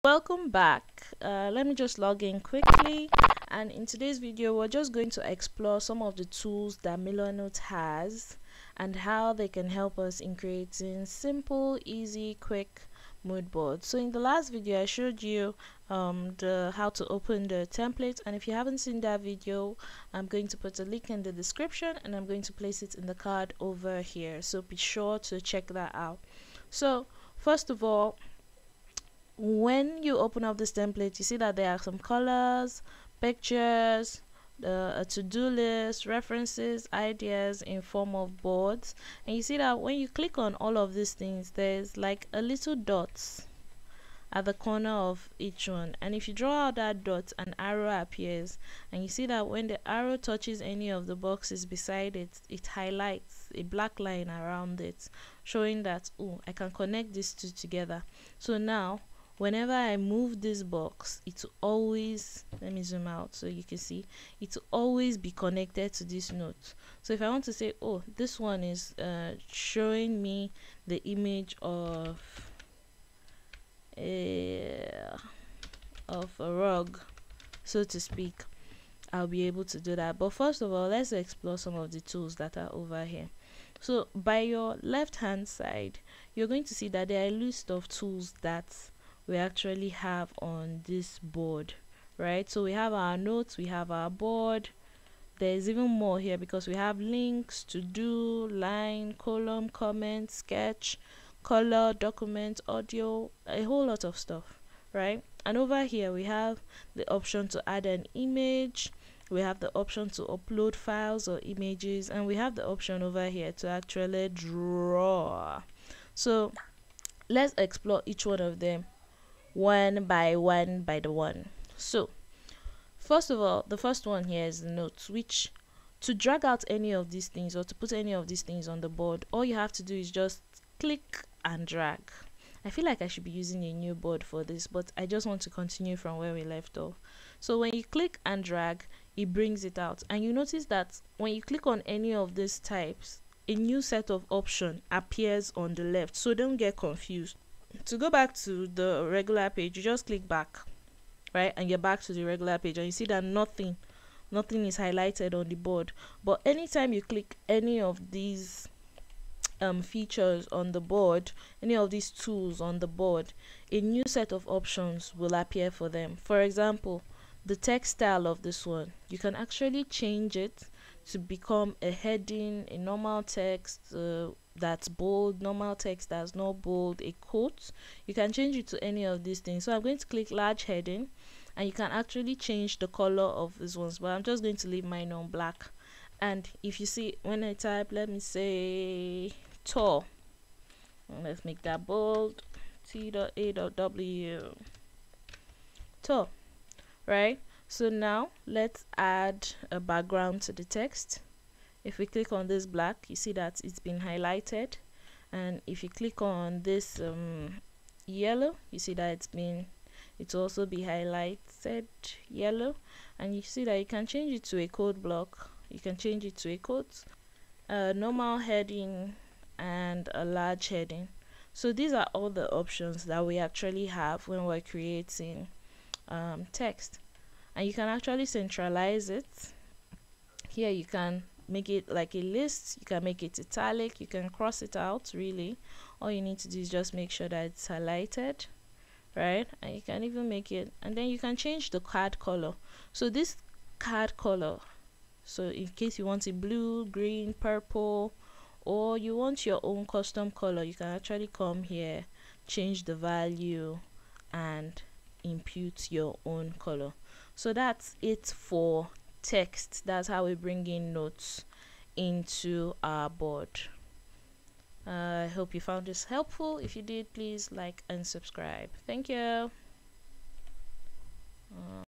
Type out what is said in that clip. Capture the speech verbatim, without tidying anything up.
Welcome back. Uh, let me just log in quickly, and in today's video we're just going to explore some of the tools that Milanote has and how they can help us in creating simple, easy, quick mood boards. So in the last video I showed you um, the how to open the template, and if you haven't seen that video, I'm going to put a link in the description and I'm going to place it in the card over here, so be sure to check that out. So first of all, when you open up this template, you see that there are some colors, pictures, uh, a to-do list, references, ideas in form of boards, and you see that when you click on all of these things, there's like a little dots at the corner of each one, and if you draw out that dot, an arrow appears, and you see that when the arrow touches any of the boxes beside it, it highlights a black line around it, showing that, oh, I can connect these two together. So now whenever I move this box, it will always, let me zoom out so you can see, it will always be connected to this note. So if I want to say, oh, this one is uh, showing me the image of a, of a rug, so to speak, I'll be able to do that. But first of all, let's explore some of the tools that are over here. So by your left hand side, you're going to see that there are a list of tools that we actually have on this board, right? So we have our notes, we have our board, there's even more here because we have links, to do, line, column, comment, sketch, color, document, audio, a whole lot of stuff, right? And over here we have the option to add an image, we have the option to upload files or images, and we have the option over here to actually draw. So let's explore each one of them one by one by the one. So first of all, the first one here is the notes, which to drag out any of these things or to put any of these things on the board, all you have to do is just click and drag. I feel like I should be using a new board for this, but I just want to continue from where we left off. So when you click and drag, it brings it out, and you notice that when you click on any of these types, a new set of option appears on the left, so don't get confused. To go back to the regular page, you just click back, right, and you're back to the regular page, and you see that nothing nothing is highlighted on the board. But anytime you click any of these um features on the board, any of these tools on the board, a new set of options will appear for them. For example, the text style of this one, you can actually change it to become a heading, a normal text uh, that's bold, normal text that's not bold, a quote. You can change it to any of these things. So I'm going to click large heading, and you can actually change the color of these ones, but I'm just going to leave mine on black. And if you see, when I type, let me say tall, let's make that bold, T A W, tall, right? So now let's add a background to the text. If we click on this black, you see that it's been highlighted, and if you click on this um, yellow, you see that it's been it's also be highlighted yellow, and you see that you can change it to a code block, you can change it to a quote, a normal heading, and a large heading. So these are all the options that we actually have when we're creating um, text, and you can actually centralize it. Here you can make it like a list, you can make it italic, you can cross it out. Really, all you need to do is just make sure that it's highlighted, right? And you can even make it, and then you can change the card color. So this card color, so in case you want it blue, green, purple, or you want your own custom color, you can actually come here, change the value, and impute your own color. So that's it for text. That's how we bring in notes into our board. uh, I hope you found this helpful. If you did, please like and subscribe. Thank you. uh,